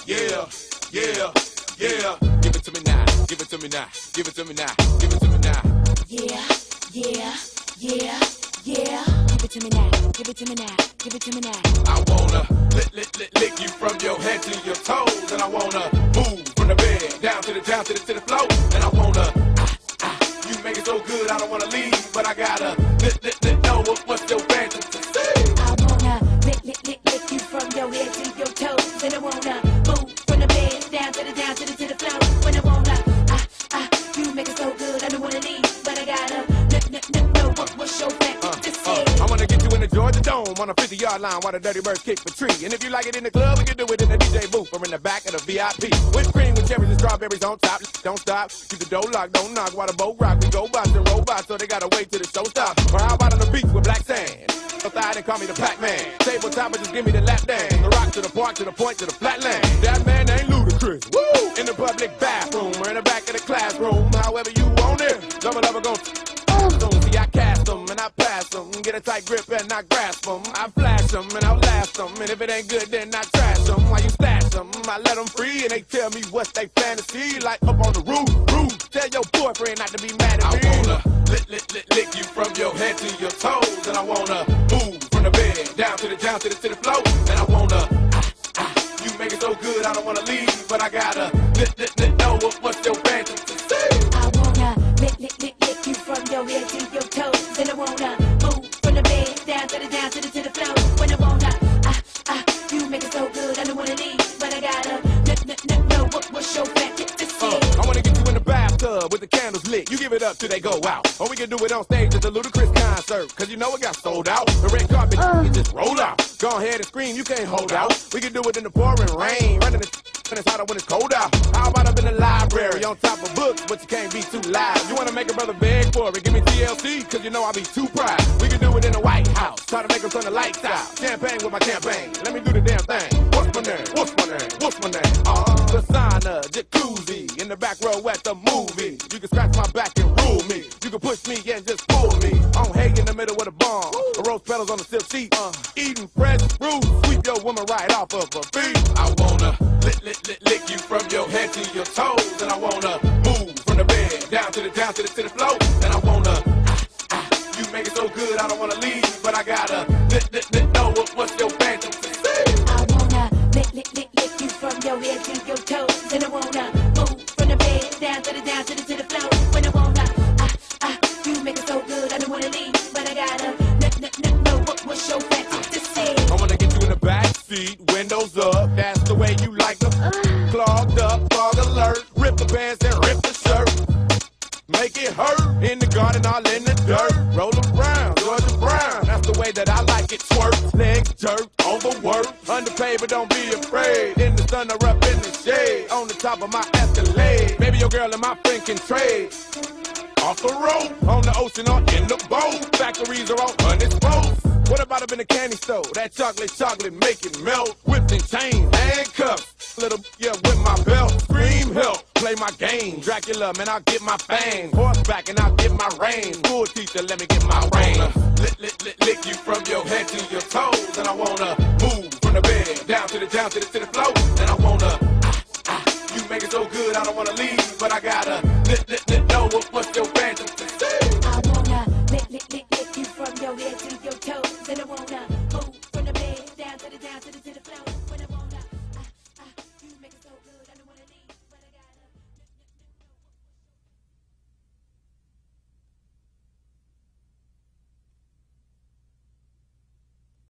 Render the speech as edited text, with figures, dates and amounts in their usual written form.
Yeah, yeah, yeah. Give it to me now, give it to me now, give it to me now, give it to me now. Yeah, yeah, yeah, yeah. Give it to me now, give it to me now, give it to me now. I wanna lick you from your head to your toes, and I wanna move from the bed down to the floor, and I wanna you make it so good I don't wanna leave, but I gotta know what's your fantasy. I wanna lick you from your head to your toes, and I wanna move from the bed down to the floor, when I wanna you make it so good I don't wanna leave, but I gotta know what's your fantasy. I wanna get you in the Georgia Dome on a 50-yard line while the Dirty Birds kick the tree. And if you like it in the club, we can do it in the DJ booth or in the back of the VIP. Whipped cream with cherries and strawberries on top. Don't stop, keep the door locked, don't knock while the boat rock. We go bots and robots, so they gotta wait till the show stops. Or how about on the beach with black sand? So thigh, they call me the Pac-Man. Tabletop, but just give me the lap dance. The rock to the park, to the point, to the flatland. That man ain't ludicrous. Woo! In the public bathroom or in the back of the classroom, however you want it. Double gon' see, I cast them and I pass them. Get a tight grip and I grasp them. I flash them and I'll last them. And if it ain't good, then I trash them. While you stash them, I let them free and they tell me what's they fantasy. Like up on the roof. Tell your boyfriend not to be mad at me. I wanna lick you from your head to your toes, and I wanna move from the bed down to the floor, and I wanna you make it so good I don't wanna leave, but I gotta know what's your fantasy. I wanna lick you from your head to your toes, and I wanna move from the bed down to the floor, when I wanna you make it so good I don't wanna leave, but I gotta know what's your fantasy. I wanna get you in the bathtub with the candles lit. You give it up till they go out. Or we can do it on stage at the Ludacris concert, cause you know it got sold out. The red carpet, you just roll out. Go ahead and scream, you can't hold out. We can do it in the pouring rain, running when it's hotter when it's cold out. How about up in the library on top of books, but you can't be too loud. You wanna make a brother beg for it, give me TLC, cause you know I'll be too proud. We can do it in the White House, try to make them turn the lights out. Champagne with my campaign, let me do the damn thing. What's my name? What's my name? What's my name? The sauna, jacuzzi, in the back row at the movie. You can scratch my back and rule me. You can push me and just pull me. On hay in the middle with a bomb. The rose petals on the silk sheet. Eating fresh fruit, sweep your woman right off of her feet. I wanna lick you from your head to your toes, and I wanna move from the bed down to the floor, and I wanna you make it so good I don't wanna leave, but I gotta know what's your fantasy. I wanna lick you from your head to your toes, and I wanna move from the bed down to the floor, when I wanna you make it so good I don't wanna leave, but I gotta know what's your fantasy. I wanna get you in the back seat, windows up, that's the way you like them. Clogged up, fog alert, rip the pants and rip the shirt. Make it hurt, in the garden, all in the dirt. Roll around, Georgia Brown, that's the way that I like it. Twerk, legs jerk, overwork, underpaid but don't be afraid. In the sun or up in the shade, on the top of my Escalade. Baby, your girl and my friend can trade. Off the road, on the ocean or in the boat. Factories are all unexposed. What about up in the candy store? That chocolate, make it melt. Whips and chains, handcuffs. Little, yeah, with my belt. Scream help, play my game. Dracula, man, I'll get my fame. Horseback and I'll get my reign. School teacher, let me get my reign. Lick you from your head to your toes, and I wanna move from the bed down to the floor, and I wanna you make it so good I don't wanna leave, but I gotta